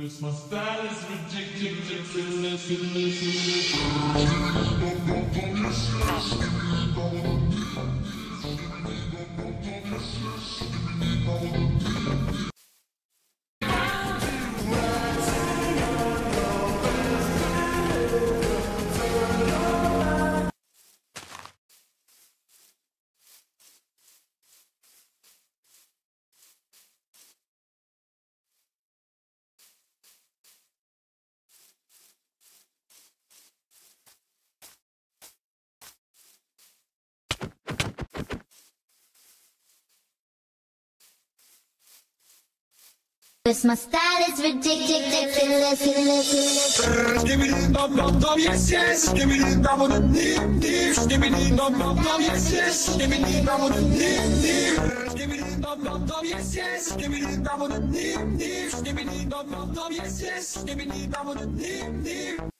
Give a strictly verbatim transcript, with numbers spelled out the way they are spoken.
My style is ridiculous, ridiculous. Cause my style is ridiculous, ridiculous. Give me the dum dum dum, yes yes. Give me the dum dum dum dum. Give me the dum dum dum, yes yes. Give me the dum dum dum dum. Give me the dum dum dum, yes yes. Give me the dum dum dum dum. Give me the dum dum dum, yes yes. Give me the dum dum dum dum.